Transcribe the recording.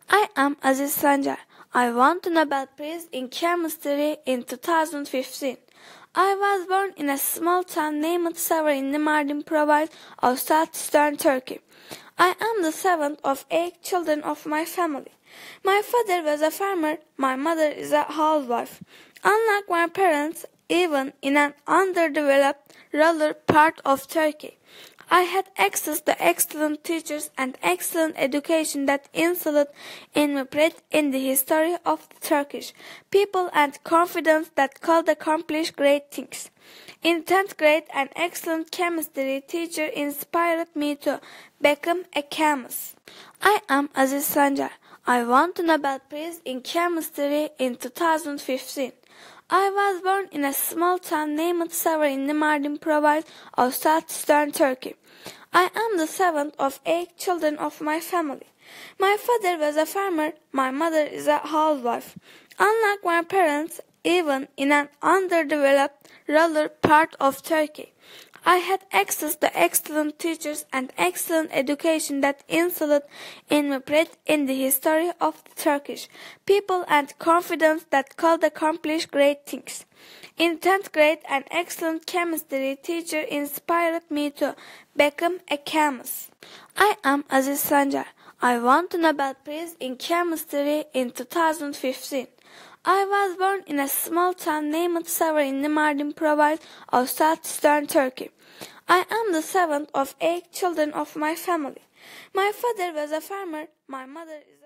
I am Aziz Sancar. I won the Nobel Prize in Chemistry in 2015. I was born in a small town named Savar in the Mardin province of southeastern Turkey. I am the seventh of 8 children of my family. My father was a farmer, my mother is a housewife. Unlike my parents, even in an underdeveloped rural part of Turkey, I had access to excellent teachers and excellent education that instilled in me pride in the history of the Turkish people and confidence that could accomplish great things. In 10th grade, an excellent chemistry teacher inspired me to become a chemist. I am Aziz Sancar. I won the Nobel Prize in Chemistry in 2015. I was born in a small town named Savar in the Mardin province of southeastern Turkey. I am the seventh of 8 children of my family. My father was a farmer, my mother is a housewife. Unlike my parents, even in an underdeveloped rural part of Turkey, I had access to excellent teachers and excellent education that instilled in me pride in the history of the Turkish people and confidence that could accomplish great things. In 10th grade, an excellent chemistry teacher inspired me to become a chemist. I am Aziz Sancar. I won the Nobel Prize in Chemistry in 2015. I was born in a small town named Savar in the Mardin province of southeastern Turkey. I am the seventh of 8 children of my family. My father was a farmer, my mother is a